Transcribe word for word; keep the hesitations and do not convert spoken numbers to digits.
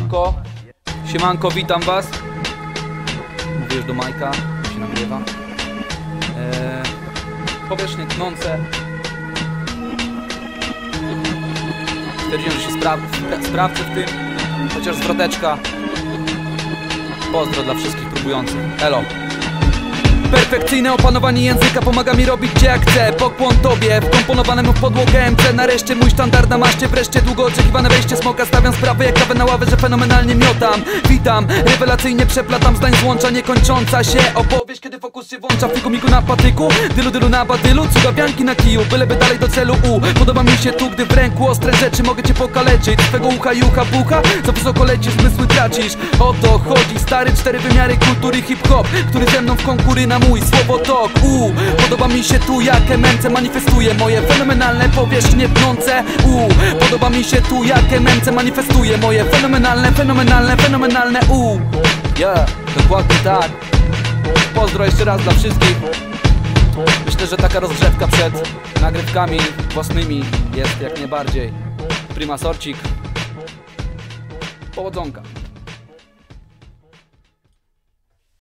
Siemanko. Siemanko, witam was. Mówię już do Majka, się nagrywa. eee, Powierzchnie tnące. Stwierdziłem, że się spra sprawdzę w tym. Chociaż zwroteczka. Pozdro dla wszystkich próbujących. Elo. Perfekcyjne opanowanie języka pomaga mi robić cię jak chcę. Pokłon tobie, wkomponowanemu w podłogę M C. Nareszcie mój sztandar na maszcie, wreszcie długo oczekiwane wejście smoka. Stawiam sprawę jak kawę na ławę, że fenomenalnie miotam. Witam, rewelacyjnie przeplatam zdań złącza niekończąca się opowieść, kiedy fokus się włącza. Figu migu na patyku, dylu dylu na badylu, cudawianki na kiju, byleby dalej do celu u. Podoba mi się tu, gdy w ręku ostre rzeczy mogę cię pokaleczyć. Twego ucha i ucha bucha, za wysoko lecisz, zmysły tracisz. O to chodzi, stary, cztery wymiary kultury hip-hop, który ze mną w konkury na mój słowotok. U, podoba mi się tu jak M M C manifestuje moje fenomenalne powierzchnie pnące. U, podoba mi się tu jak M M C manifestuje moje fenomenalne, fenomenalne, fenomenalne u. Yeah, dokładnie tak. Pozdro jeszcze raz dla wszystkich. Myślę, że taka rozgrzewka przed nagrywkami własnymi jest jak najbardziej prima sorcik. Powodzonka.